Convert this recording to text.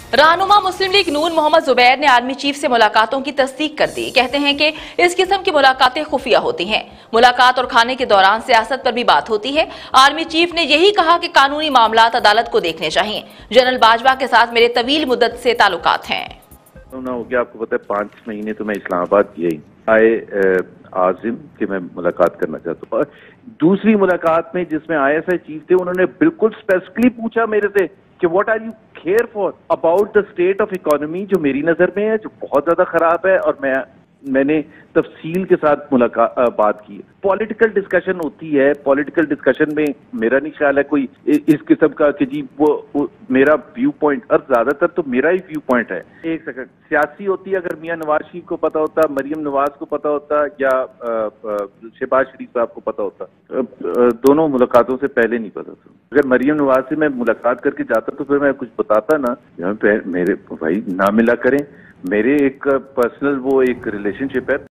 रहनुमा मुस्लिम लीग नून मोहम्मद जुबैर ने आर्मी चीफ से मुलाकातों की तस्दीक कर दी। कहते हैं कि इस किस्म की मुलाकातें खुफिया होती हैं। मुलाकात और खाने के दौरान सियासत पर भी बात होती है। आर्मी चीफ ने यही कहा कि कानूनी मामलात अदालत को देखने चाहिए। जनरल बाजवा के साथ मेरे तवील मुद्दत से ताल्लुकात हैं। हो गया, आपको पता है 5 महीने तो मैं इस्लामाबाद यही आए आजिम कि मैं मुलाकात करना चाहता हूँ। दूसरी मुलाकात में जिसमें ISI चीफ थे, उन्होंने बिल्कुल स्पेसिफिकली पूछा मेरे से कि what are you care for about the state of economy, जो मेरी नजर में है जो बहुत ज्यादा खराब है, और मैंने तफसील के साथ बात की। पॉलिटिकल डिस्कशन होती है, पॉलिटिकल डिस्कशन में मेरा नहीं ख्याल है कोई इस किस्म का कि जी वो मेरा व्यू पॉइंट, और ज्यादातर तो मेरा ही व्यू पॉइंट है। एक सेकंड, सियासी होती है, अगर मियां नवाज शरीफ को पता होता, मरियम नवाज को पता होता, या शहबाज शरीफ साहब को पता होता, दोनों मुलाकातों से पहले नहीं पता था। अगर मरियम नवाज से मैं मुलाकात करके जाता तो फिर मैं कुछ बताता ना। मेरे भाई ना मिला करें, मेरे एक पर्सनल वो एक रिलेशनशिप है।